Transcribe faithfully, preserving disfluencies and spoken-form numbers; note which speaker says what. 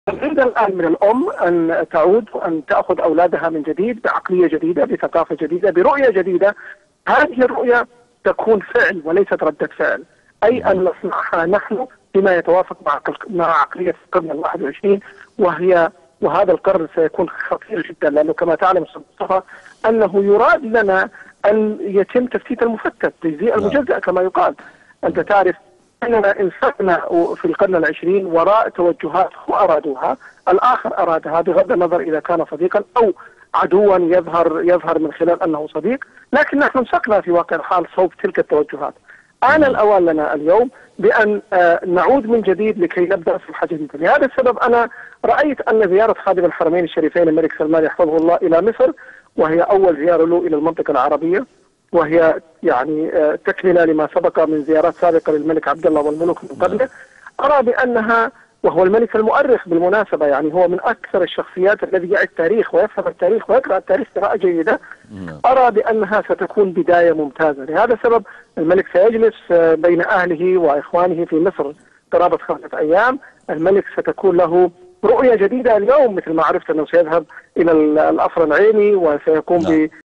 Speaker 1: نريد الآن من الأم أن تعود وأن تأخذ أولادها من جديد بعقلية جديدة، بثقافة جديدة، برؤية جديدة. هذه الرؤية تكون فعل وليست ردة فعل، أي أن نصنعها نحن بما يتوافق مع مع عقلية القرن الواحد والعشرين، وهي وهذا القرن سيكون خطير جدا، لأنه كما تعلم أستاذ مصطفى أنه يراد لنا أن يتم تفتيت المفتت، تجزيء المجزأ كما يقال. أنت تعرف أننا انسانا في القرن العشرين وراء توجهات هم أرادوها، الآخر أرادها بغض النظر إذا كان صديقا أو عدوا يظهر يظهر من خلال أنه صديق، لكن نحن انسقنا في واقع الحال صوب تلك التوجهات. آن الأوان لنا اليوم بأن نعود من جديد لكي نبدأ صفحة جديدة. لهذا السبب أنا رأيت أن زيارة خادم الحرمين الشريفين الملك سلمان يحفظه الله إلى مصر، وهي أول زيارة له إلى المنطقة العربية، وهي يعني تكملة لما سبق من زيارات سابقة للملك عبد الله والملوك من قبله، أرى بأنها، وهو الملك المؤرخ بالمناسبة، يعني هو من أكثر الشخصيات الذي يعي التاريخ ويفهم التاريخ ويقرأ التاريخ قراءة جيدة، أرى بأنها ستكون بداية ممتازة. لهذا السبب الملك سيجلس بين أهله وإخوانه في مصر قرابة خمسة أيام. الملك ستكون له رؤية جديدة اليوم، مثل ما عرفت أنه سيذهب إلى القصر العيني وسيقوم ب